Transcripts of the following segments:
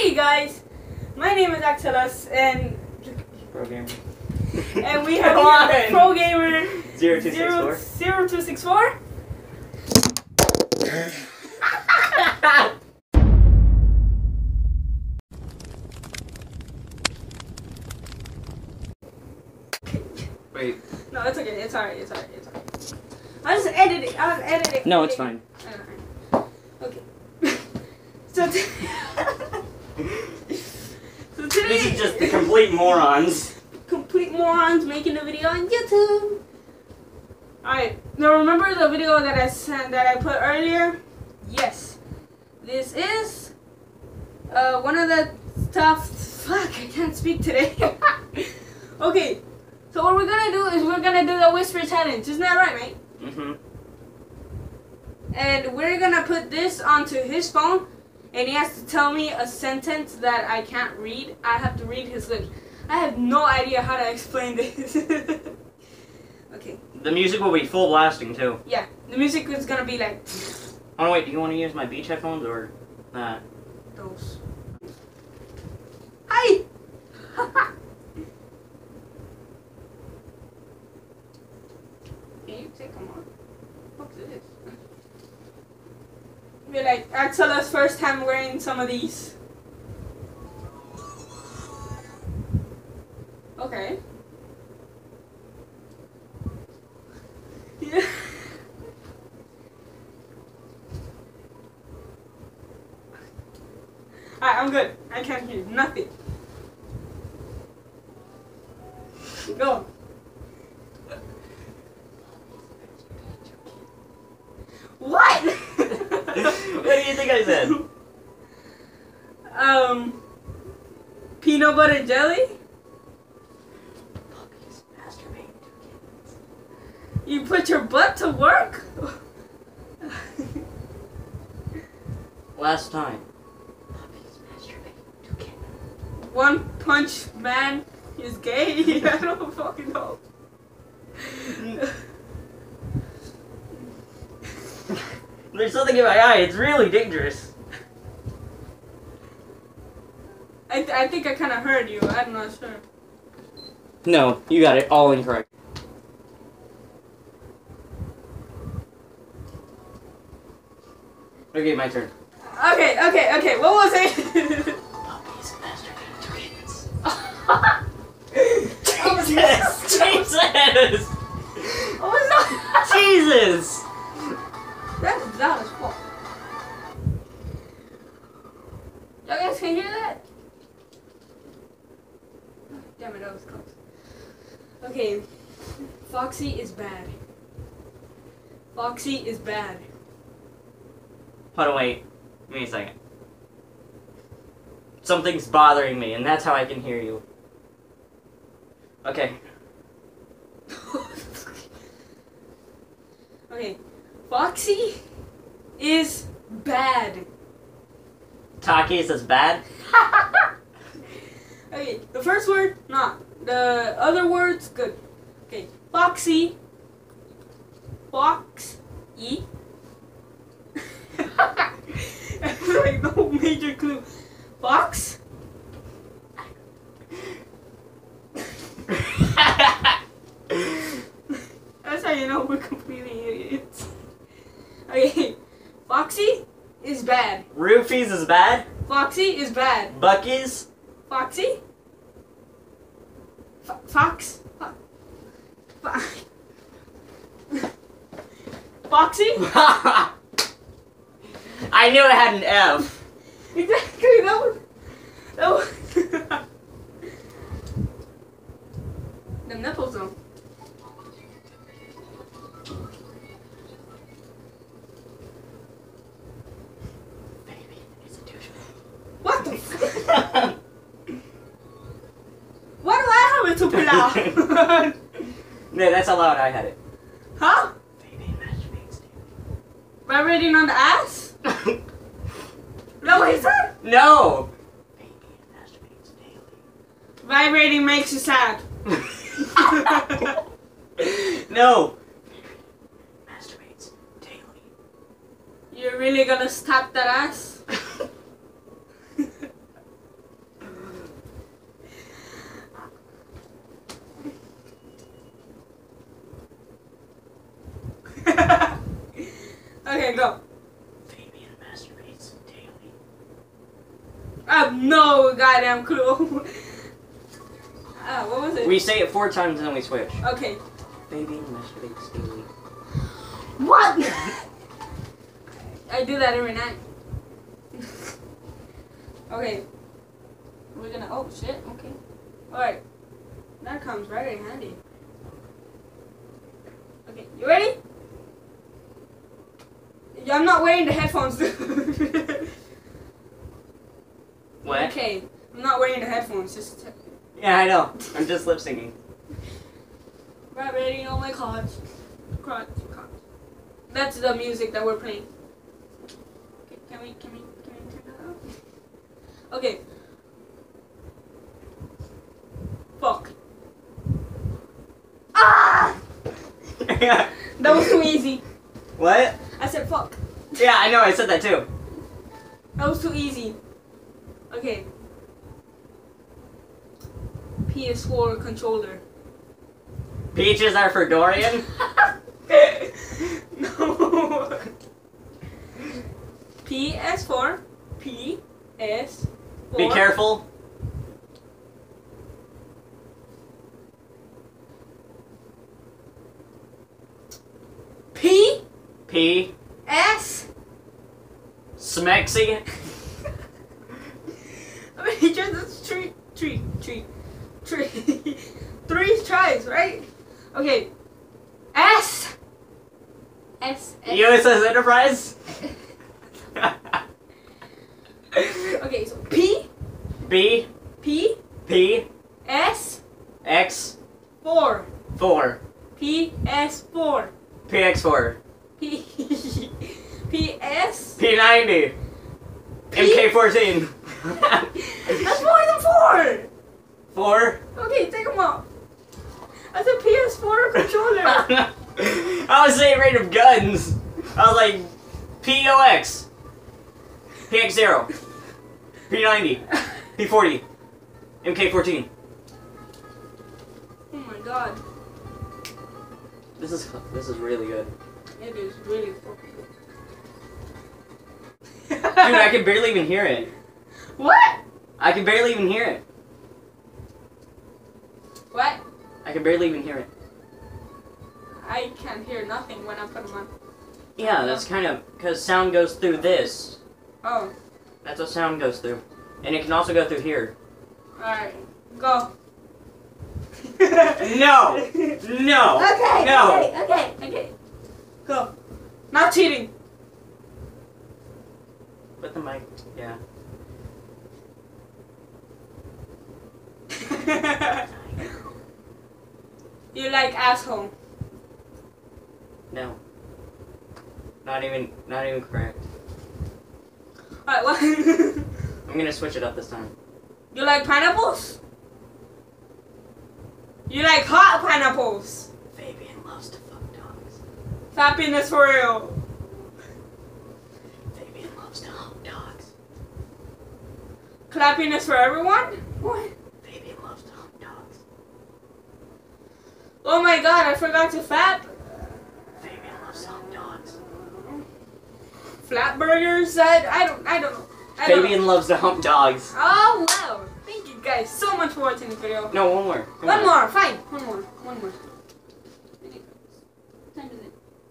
Hey guys, my name is Axelos and Pro gamer. and we have here Pro Gamer 0264. 0264. Wait. No, it's okay. It's alright. It's alright. It's alright. I'll just edit it. I'll edit it. No, it's fine. Okay. So, so today, This is just the complete morons. complete morons making a video on YouTube. Alright. Now remember the video that I put earlier? Yes. This is one of the stuff. Fuck, I can't speak today. Okay. So what we're gonna do is we're gonna do the whisper challenge. Isn't that right, mate? Mhm. And we're gonna put this onto his phone, and he has to tell me a sentence that I can't read. I have to read his lips. I have no idea how to explain this. Okay. The music will be full blasting too. Yeah, the music is gonna be like Oh wait, do you want to use my beach headphones or that? those. Hi. Can you take them on? What's this? Be like Axela's first time wearing some of these. Okay. Yeah. Alright, I'm good. I can't hear nothing. Go. What? What do you think I said? Peanut butter jelly? Puppies masturbate to kittens. You put your butt to work? Last time. Puppies masturbate to kittens. One Punch Man is gay? I don't fucking know. There's something in my eye. It's really dangerous. I think I kind of heard you. I'm not sure. No, you got it all incorrect. Okay, my turn. Okay. What was it? Puppies masturbate to kittens. Jesus! Jesus! What was that? Jesus! That's loud as fuck. Y'all guys can hear that? Damn it, that was close. Okay. Foxy is bad. Foxy is bad. Hold on, wait. Give me a second. Something's bothering me, and that's how I can hear you. Okay. Okay. Foxy is bad. Takis is bad? Okay, the first word, not. The other words, good. Okay, Foxy. Fox-y. Like no major clue. Fox? That's how you know we're completely idiots. Okay, Foxy is bad. Roofies is bad? Foxy is bad. Bucky's? Foxy? Fox? Foxy? I knew it had an F. Exactly, that was the nipple zone. Baby, it's a douchebag. What the f- Why do I have it super loud? No, that's how loud I had it. Huh? Baby masturbates Vibrating on the ass? Is that what he said? No! Baby masturbates daily. Vibrating makes you sad. No! Masturbates daily. You're really gonna stop that ass? I have no goddamn clue. What was it? We say it 4 times and then we switch. Okay. Baby masturbates daily. What? I do that every night. Okay. We're gonna. Oh shit. Okay. All right. That comes very handy. Okay. You ready? Yeah, I'm not wearing the headphones. What? Okay. I'm not wearing the headphones. Just. Yeah, I know. I'm just lip syncing. Vibrating on my crotch. Crotch. That's the music that we're playing. Okay, can we turn that off? Okay. Fuck. Ah! That was too easy. What? I said fuck. Yeah, I know. I said that too. That was too easy. Okay. PS4 controller. Peaches are for Dorian. No. PS4. PS4. Be careful. P. S. Smexy. I mean, just tree. 3 tries, right? Okay. S. USS Enterprise. Okay, so P. B. P. P. S. X. 4. 4. PS4. PX4. PS. P90. MK14. That's more than 4. 4. Okay, take them out. That's a PS4 controller. I was saying random guns. I was like POX. PX0. P90. P40. MK14. Oh my god. This is really good. It is really fucking good. Dude, I can barely even hear it. What? I can barely even hear it. What? I can barely even hear it. I can't hear nothing when I put them on. Yeah, that's kind of because sound goes through this. Oh. That's what sound goes through. And it can also go through here. Alright. Go. No! No! Okay. No! Okay. Go. Not cheating. Put the mic. Yeah. You like asshole. No. Not even correct. Alright, what? I'm gonna switch it up this time. You like pineapples? You like hot pineapples? Fabian loves to fuck dogs. Happiness for real. Fabian loves to hump dogs. Clappiness for everyone? What? Fabian loves to hump dogs. Oh my god, I forgot to fap. Fabian loves to hump dogs. Flat burgers? I don't know. Fabian loves to hump dogs. Oh wow. Thank you guys so much for watching the video. No, one more. One more, fine. One more. What time is it?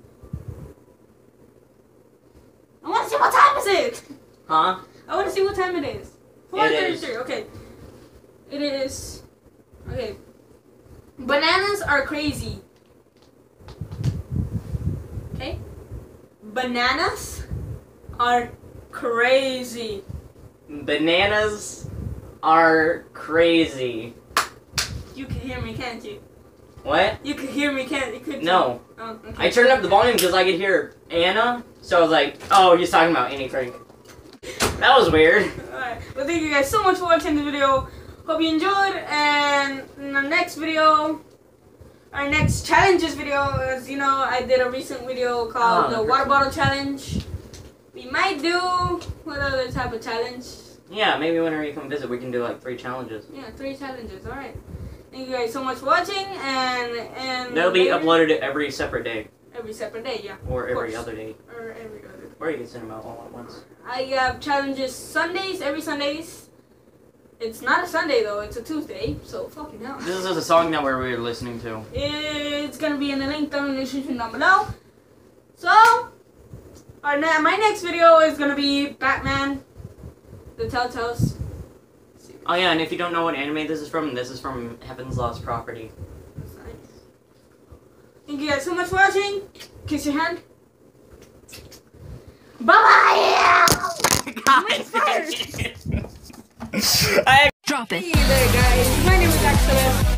I want to see what time is it. Huh? I want to see what time it is. It is. 4:33. Okay. It is. Okay. Bananas are crazy. Okay. Bananas are crazy. Bananas are crazy. You can hear me, can't you? What? You can hear me, can't you? Could you? No. Oh, okay. I turned up the volume because I could hear Anna, so I was like, oh, he's talking about Annie Frank. That was weird. Alright, well thank you guys so much for watching the video. Hope you enjoyed, and in the next video, our next challenges video, as you know, I did a recent video called the water bottle challenge. We might do, what other type of challenge? Yeah, maybe whenever you come visit, we can do like 3 challenges. Yeah, 3 challenges, alright. Thank you guys so much for watching, and They'll be uploaded every separate day. every separate day, yeah. Or of every course. other day. Or every other day. Or you can send them out all at once. I have challenges Sundays, every Sundays. It's not a Sunday though, it's a Tuesday, so fucking hell. This is a song that we were listening to. It's gonna be in the link down in the description down below. So, my next video is gonna be Batman, the Telltales. Oh yeah, and if you don't know what anime this is from Heaven's Lost Property. That's nice. Thank you guys so much for watching. Kiss your hand. Bye bye. I Drop it. Hey there guys, my name is Axel.